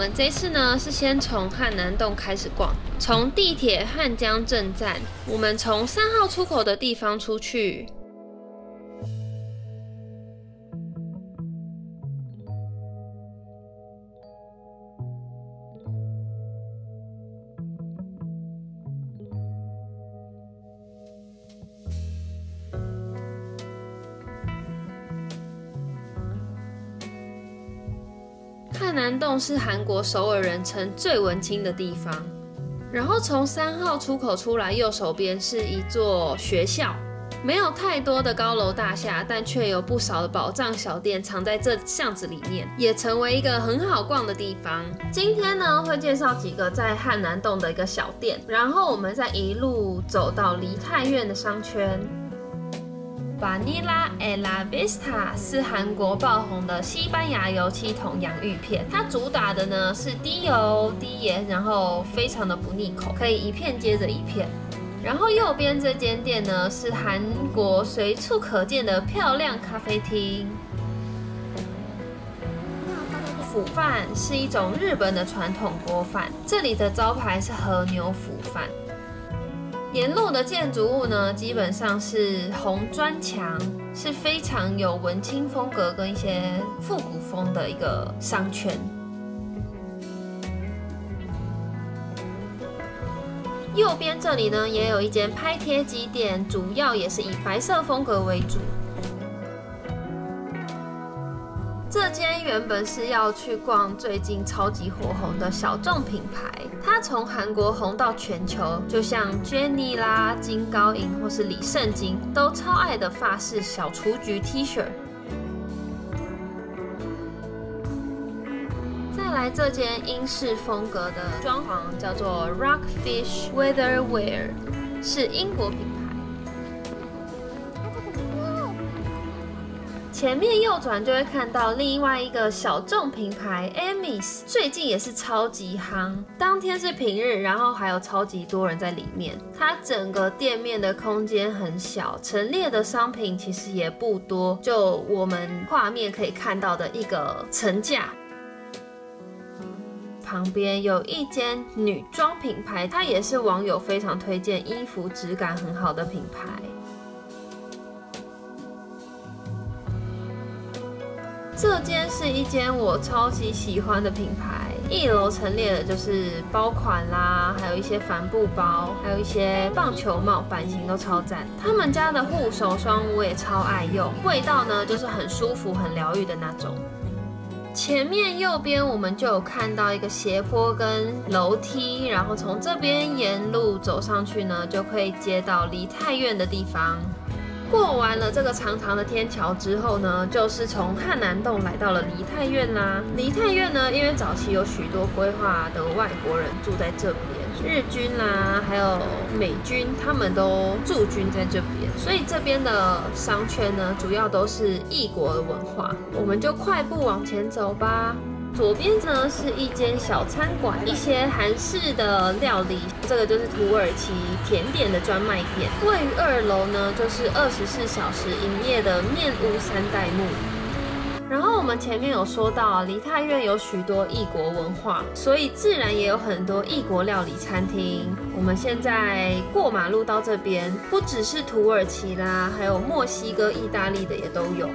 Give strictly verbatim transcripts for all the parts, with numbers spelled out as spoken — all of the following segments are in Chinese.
们这次呢是先从汉南洞开始逛，从地铁汉江镇站，我们从三号出口的地方出去。汉南洞是韩国首尔人称最文青的地方，然后从三号出口出来，右手边是一座学校，没有太多的高楼大厦，但却有不少的宝藏小店藏在这巷子里面，也成为一个很好逛的地方。今天呢，会介绍几个在汉南洞的一个小店，然后我们再一路走到梨泰院的商圈。Vanilla Ella Vista 是韩国爆红的西班牙油漆桶洋芋片，它主打的呢是低油低盐，然后非常的不腻口，可以一片接着一片。然后右边这间店呢是韩国随处可见的漂亮咖啡厅。腐饭是一种日本的传统锅饭，这里的招牌是和牛腐饭。沿路的建筑物呢，基本上是红砖墙，是非常有文青风格跟一些复古风的一个商圈。右边这里呢，也有一间拍贴机店，主要也是以白色风格为主。这间原本是要去逛最近超级火红的小众品牌，它从韩国红到全球，就像 Jennie 啦、金高银或是李圣经都超爱的法式小雏菊 T 恤。再来这间英式风格的装潢叫做 Rockfish Weatherwear， 是英国品牌。前面右转就会看到另外一个小众品牌 Amis， 最近也是超级夯。当天是平日，然后还有超级多人在里面。它整个店面的空间很小，陈列的商品其实也不多，就我们画面可以看到的一个层架。旁边有一间女装品牌，它也是网友非常推荐，衣服质感很好的品牌。这间是一间我超级喜欢的品牌，一楼陈列的就是包款啦，还有一些帆布包，还有一些棒球帽，版型都超赞。他们家的护手霜我也超爱用，味道呢就是很舒服、很疗愈的那种。前面右边我们就有看到一个斜坡跟楼梯，然后从这边沿路走上去呢，就可以接到梨泰院的地方。过完了这个长长的天桥之后呢，就是从汉南洞来到了梨泰院啦。梨泰院呢，因为早期有许多规划的外国人住在这边，日军啦，还有美军，他们都驻军在这边，所以这边的商圈呢，主要都是异国的文化。我们就快步往前走吧。左边呢是一间小餐馆，一些韩式的料理，这个就是土耳其甜点的专卖店。位于二楼呢，就是二十四小时营业的面屋三代目。然后我们前面有说到，梨泰院有许多异国文化，所以自然也有很多异国料理餐厅。我们现在过马路到这边，不只是土耳其啦，还有墨西哥、意大利的也都有。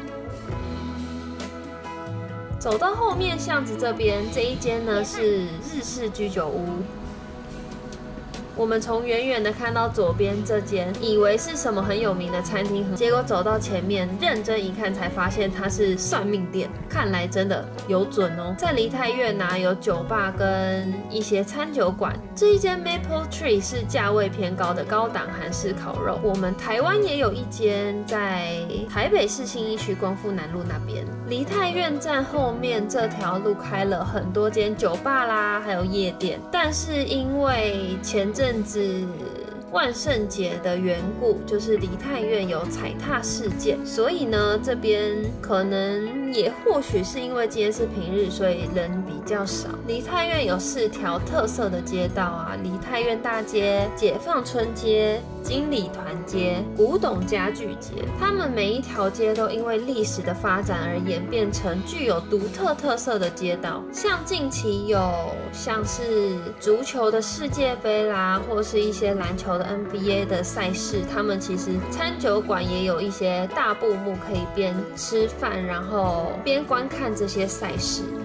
走到后面巷子这边，这一间呢是日式居酒屋。我们从远远的看到左边这间，以为是什么很有名的餐厅，结果走到前面认真一看，才发现它是算命店。看来真的有准哦。在梨泰院呢、啊，有酒吧跟一些餐酒馆。这一间 Maple Tree 是价位偏高的高档韩式烤肉。我们台湾也有一间，在台北市信义区光复南路那边。梨泰院站后面这条路开了很多间酒吧啦，还有夜店，但是因为前阵子万圣节的缘故，就是梨泰院有踩踏事件，所以呢，这边可能也或许是因为今天是平日，所以人比较少。梨泰院有四条特色的街道啊，梨泰院大街、解放春街、金礼团街、古董家具街，他们每一条街都因为历史的发展而演变成具有独特特色的街道。像近期有像是足球的世界杯啦，或是一些篮球的 N B A 的赛事，他们其实餐酒馆也有一些大布幕可以边吃饭然后边观看这些赛事。